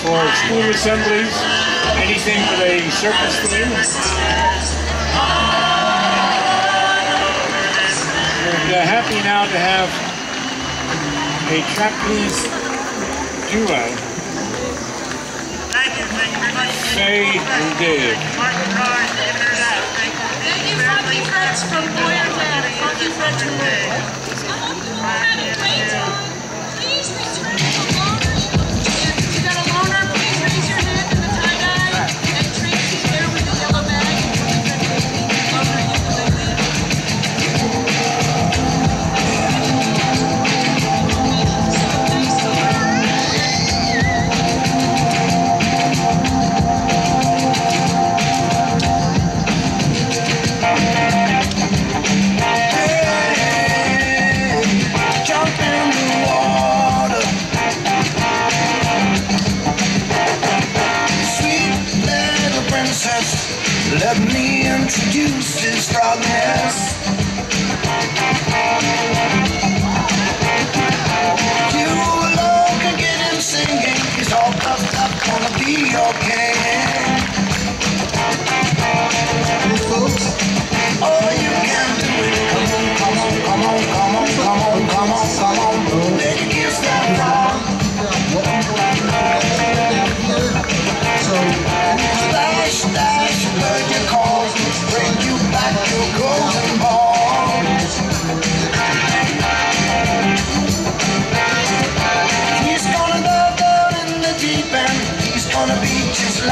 for school assemblies, anything with a circus theme. We're happy now to have a trapeze duo, Faye and Dave. Thank you, funky friends from Breder, funky friends from Breder. Have a great time. Please return to the loner. If you got a loner, please raise your hand in the tie-dye. And Tracy's there with the yellow bag. Loner ukulele. Let me introduce this frog nest. You alone can get him singing. He's all puffed up, gonna be okay. Oh, you can do it. Come on, come on, come on, come on, come on, come on, come on. Let it kiss that frog. Splash, splash, heard your call, bring you back your golden ball. He's gonna dive down in the deep end. He's gonna be just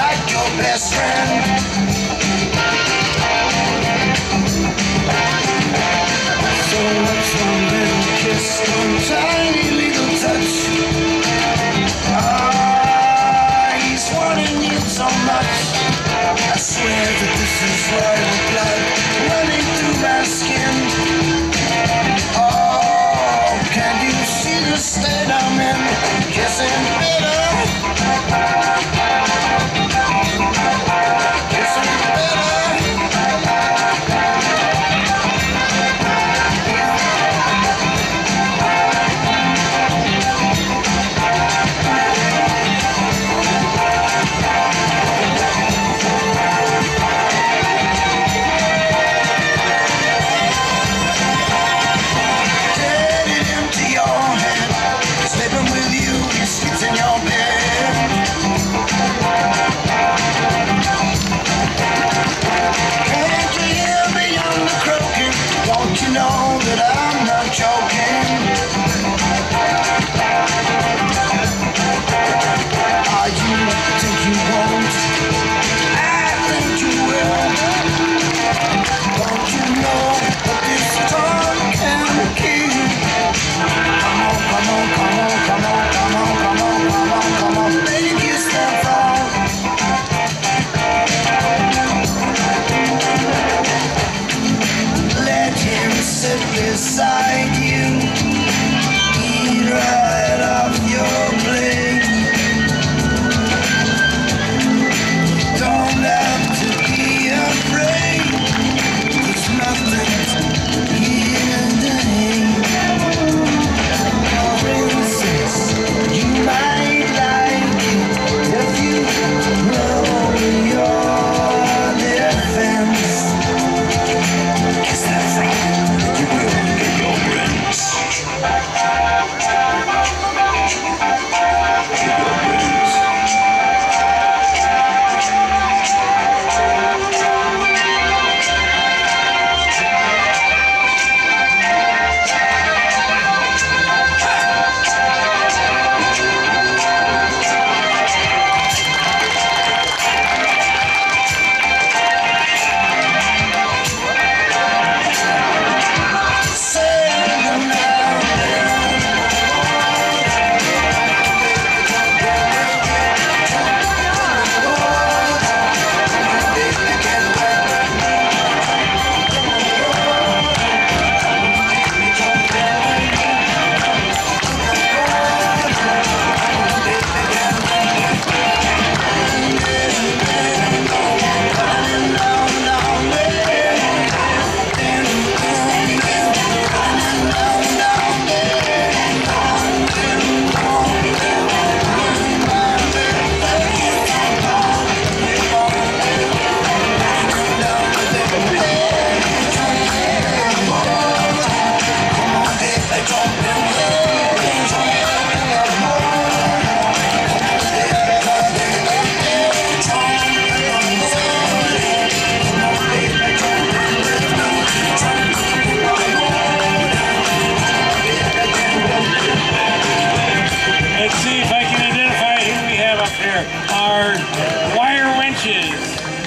our wire winches.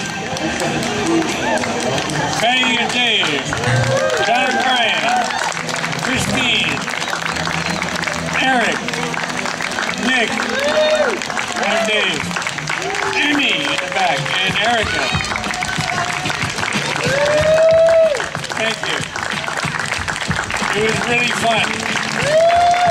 Faye and Dave, John and Brian, Christine, Eric, Nick, and Dave, Amy in the back, and Erica. Thank you. It was really fun.